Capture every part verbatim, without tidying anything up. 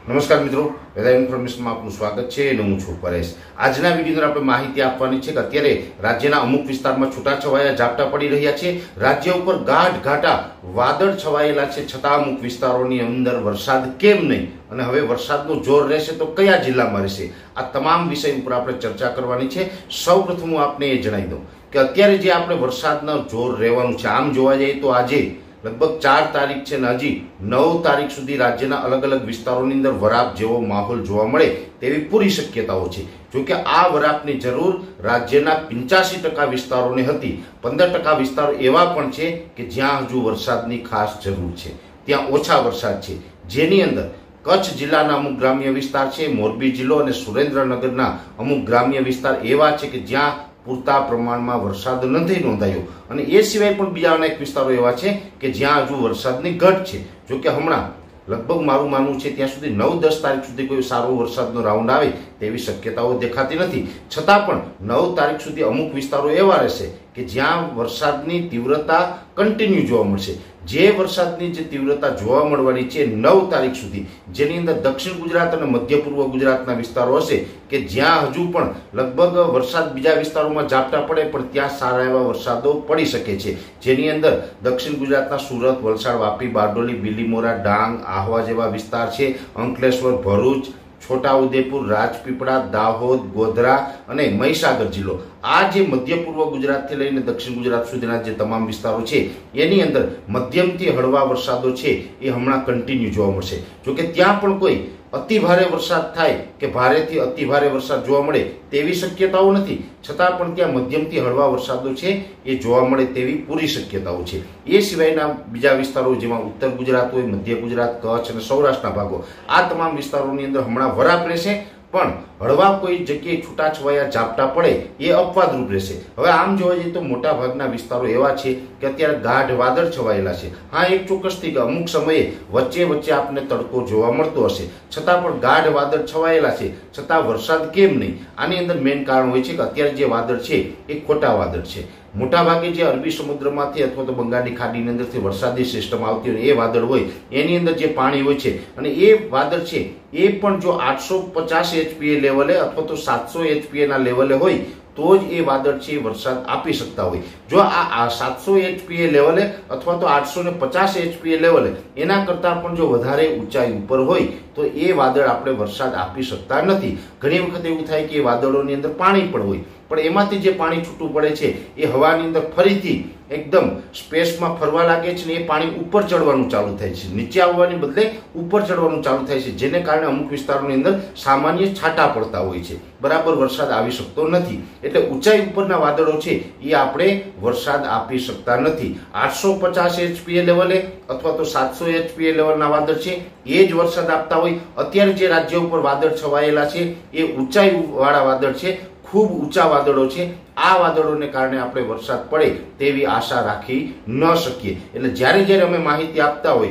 નમસ્કાર મિત્રો, વેધર ઇન્ફોર્મેશનમાં આપનું સ્વાગત છે અને હું છું પરેશ। આજના વિડીયોની આપણે માહિતી આપવાની છે કે અત્યારે રાજ્યના અમુક વિસ્તારમાં છૂટાછવાયા ઝાપટા પડી રહ્યા છે। રાજ્ય ઉપર ગાઢ ઘાટા વાદળ છવાયેલા છે, છતાં અમુક વિસ્તારોની અંદર વરસાદ કેમ નહીં અને હવે વરસાદનું જોર રહેશે તો કયા જિલ્લામાં રહેશે, આ તમામ વિષય ઉપર આપણે ચર્ચા કરવાની છે। સૌપ્રથમ હું આપને એ જણાવી દઉં કે અત્યારે જે આપણે વરસાદનો જોર રહેવાનું છે, આમ જોવા જઈએ તો આજે લગભગ ચાર તારીખ છે ને હજી નવ તારીખ સુધી રાજ્યના અલગ અલગ વિસ્તારોની અંદર વરાપ જેવો માહોલ જોવા મળે તેવી પૂરી શક્યતાઓ છે। જોકે આ વરાપની જરૂર રાજ્યના પંચ્યાસી ટકા વિસ્તારોને હતી, પંદર ટકા વિસ્તારો એવા પણ છે કે જ્યાં હજુ વરસાદની ખાસ જરૂર છે, ત્યાં ઓછા વરસાદ છે, જેની અંદર કચ્છ જિલ્લાના અમુક ગ્રામ્ય વિસ્તાર છે, મોરબી જિલ્લો અને સુરેન્દ્રનગરના અમુક ગ્રામ્ય વિસ્તાર એવા છે કે જ્યાં પૂરતા પ્રમાણમાં વરસાદ નથી નોંધાયો અને એ સિવાય પણ બીજા અનેક વિસ્તારો એવા છે કે જ્યાં હજુ વરસાદની ઘટ છે। જો કે હમણાં લગભગ મારું માનવું છે ત્યાં સુધી નવ દસ તારીખ સુધી કોઈ સારો વરસાદનો રાઉન્ડ આવે તેવી શક્યતાઓ દેખાતી નથી, છતાં પણ નવ તારીખ સુધી અમુક વિસ્તારો એવા રહેશે કે જ્યાં વરસાદની તીવ્રતા કન્ટિન્યુ જોવા મળશે। જે વરસાદની જે તીવ્રતા જોવા મળવાની છે નવ તારીખ સુધી, જેની અંદર દક્ષિણ ગુજરાત અને મધ્ય પૂર્વ ગુજરાતના વિસ્તારો હશે કે જ્યાં હજુ પણ લગભગ વરસાદ બીજા વિસ્તારોમાં ઝાપટા પડે પણ ત્યાં સારા એવા વરસાદો પડી શકે છે, જેની અંદર દક્ષિણ ગુજરાતના સુરત, વલસાડ, વાપી, બારડોલી, બિલીમોરા, ડાંગ, આહવા જેવા વિસ્તાર છે, અંકલેશ્વર, ભરૂચ, છોટાઉદેપુર, રાજપીપળા, દાહોદ, ગોધરા અને મહીસાગર જિલ્લો, આ જે મધ્ય પૂર્વ ગુજરાતથી લઈને દક્ષિણ ગુજરાત સુધીના જે તમામ વિસ્તારો છે એની અંદર મધ્યમથી હળવા વરસાદો છે એ હમણાં કન્ટિન્યુ જોવા મળશે। જોકે ત્યાં પણ કોઈ અતિ ભારે વરસાદ થાય કે ભારેથી અતિ ભારે વરસાદ જોવા મળે તેવી શક્યતાઓ નથી, છતાં પણ ત્યાં મધ્યમથી હળવા વરસાદો છે એ જોવા મળે તેવી પૂરી શક્યતાઓ છે। એ સિવાયના બીજા વિસ્તારો જેમાં ઉત્તર ગુજરાત હોય, મધ્ય ગુજરાત, કચ્છ અને સૌરાષ્ટ્રના ભાગો, આ તમામ વિસ્તારોની અંદર હમણાં વરાપ રહેશે, પણ હળવા કોઈ જગ્યાએ છૂટાછવાયા ઝાપટા પડે એ અપવાદરૂપ રહેશે। હવે આમ જોવા જઈએ તો મોટા ભાગના વિસ્તારો એવા છે કે અત્યારે ગાઢ વાદળ છવાયેલા છે। હા, એક ચોક્કસથી કે અમુક સમયે વચ્ચે વચ્ચે આપને તડકો જોવા મળતો હશે, છતાં પણ ગાઢ વાદળ છવાયેલા છે, છતાં વરસાદ કેમ નહીં? આની અંદર મેઇન કારણ હોય છે કે અત્યારે જે વાદળ છે એ ખોટા વાદળ છે। મોટાભાગે જે અરબી સમુદ્રમાંથી અથવા તો બંગાળની ખાડીની અંદરથી વરસાદી સિસ્ટમ આવતી હોય એ વાદળ હોય, એની અંદર જે પાણી હોય છે અને એ વાદળ છે એ પણ જો આઠસો પચાસ એચપીએ લેવલે અથવા તો સાતસો એચપીએ ના લેવલે હોય તો જ એ વાદળ છે વરસાદ આપી શકતા હોય। જો આ સાતસો એચપીએ લેવલે અથવા તો આઠસો ને પચાસ એચપીએ લેવલે એના કરતાં પણ જો વધારે ઊંચાઈ ઉપર હોય તો એ વાદળ આપણે વરસાદ આપી શકતા નથી। ઘણી વખત એવું થાય કે એ વાદળોની અંદર પાણી પણ હોય, પણ એમાંથી જે પાણી છૂટું પડે છે એ હવાની અંદર ફરીથી એકદમ સ્પેસમાં ફરવા લાગે છે ને એ પાણી ઉપર ચડવાનું ચાલુ થાય છે, નીચે આવવાની બદલે ઉપર ચડવાનું ચાલુ થાય છે, જેને કારણે અમુક વિસ્તારોની અંદર સામાન્ય છાંટા પડતા હોય છે, બરાબર વરસાદ આવી શકતો નથી। એટલે ઊંચાઈ ઉપરના વાદળો છે એ આપણે વરસાદ આપી શકતા નથી। આઠસો પચાસ એચપીએ લેવલે અથવા તો સાતસો એચપીએ લેવલના વાદળ છે એ જ વરસાદ આપતા હોય। અત્યારે જે રાજ્ય ઉપર વાદળ છવાયેલા છે એ ઊંચાઈ વાળા વાદળ છે, ખૂબ ઊંચા વાદળો છે। આ વાદળોને કારણે આપણે વરસાદ પડે તેવી આશા રાખી ન શકીએ। એટલે જ્યારે જ્યારે અમે માહિતી આપતા હોય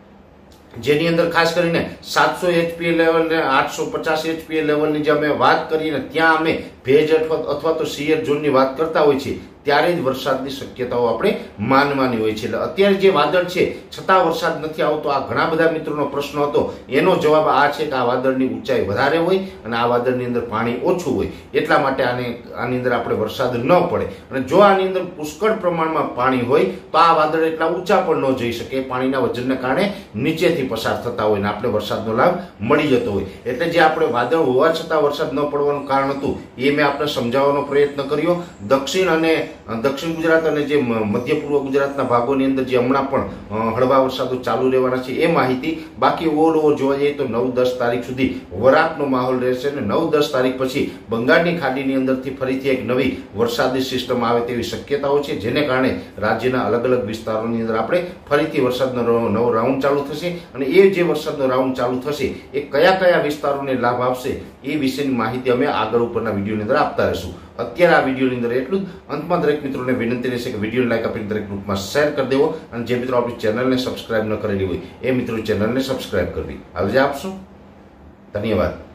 જેની અંદર ખાસ કરીને સાતસો એચપીએ લેવલ ને આઠસો પચાસ એચપીએ લેવલની જે અમે વાત કરીને ત્યાં અમે ભેજ અથવા તો સિયર ઝોનની વાત કરતા હોય છે ત્યારે જ વરસાદની શક્યતાઓ આપણે માનવાની હોય છે। એટલે અત્યારે જે વાદળ છે છતાં વરસાદ નથી આવતો, આ ઘણા બધા મિત્રોનો પ્રશ્ન હતો, એનો જવાબ આ છે કે આ વાદળની ઊંચાઈ વધારે હોય અને આ વાદળની અંદર પાણી ઓછું હોય, એટલા માટે આને આની અંદર આપણે વરસાદ ન પડે। અને જો આની અંદર પુષ્કળ પ્રમાણમાં પાણી હોય તો આ વાદળ એટલા ઊંચા પણ ન જઈ શકે, પાણીના વજનને કારણે નીચેથી પસાર થતા હોય ને આપણે વરસાદનો લાભ મળી જતો હોય। એટલે જે આપણે વાદળ હોવા છતાં વરસાદ ન પડવાનું કારણ હતું એ મેં આપણે સમજાવવાનો પ્રયત્ન કર્યો। દક્ષિણ અને દક્ષિણ ગુજરાત અને જે મધ્ય પૂર્વ ગુજરાતના ભાગોની અંદર જે હમણાં પણ હળવા વરસાદો ચાલુ રહેવાના છે એ માહિતી। બાકી ઓલ ઓવર જોવા જઈએ તો નવ દસ તારીખ સુધી વરાપનો માહોલ રહેશે અને નવ દસ તારીખ પછી બંગાળની ખાડીની અંદરથી ફરીથી એક નવી વરસાદી સિસ્ટમ આવે તેવી શક્યતાઓ છે, જેને કારણે રાજ્યના અલગ અલગ વિસ્તારોની અંદર આપણે ફરીથી વરસાદનો નવો રાઉન્ડ ચાલુ થશે અને એ જે વરસાદનો રાઉન્ડ ચાલુ થશે એ કયા કયા વિસ્તારોને લાભ આપશે એ વિશેની માહિતી અમે આગળ ઉપરના વિડીયોની અંદર આપતા રહીશું। અત્યારે આ વિડીયોની અંદર એટલું જ। અંતમાં દરેક મિત્રોને વિનંતી રહેશે કે વિડીયોને લાઈક આપીને દરેક ગ્રુપમાં શેર કરી દેવો અને જે મિત્રો આપણી ચેનલને સબસ્ક્રાઇબ ન કરેલી હોય એ મિત્રો ચેનલને સબસ્ક્રાઇબ કરવી। આવજે આપશો, ધન્યવાદ।